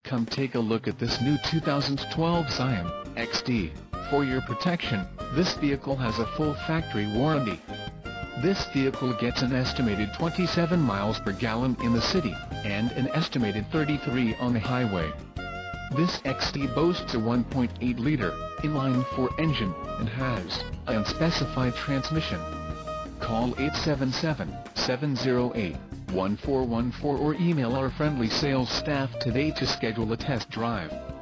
Come take a look at this new 2012 Scion XD. For your protection, this vehicle has a full factory warranty. This vehicle gets an estimated 27 miles per gallon in the city, and an estimated 33 on the highway. This XD boasts a 1.8-liter inline-4 engine, and has an unspecified transmission. Call 877-708-1414 or email our friendly sales staff today to schedule a test drive.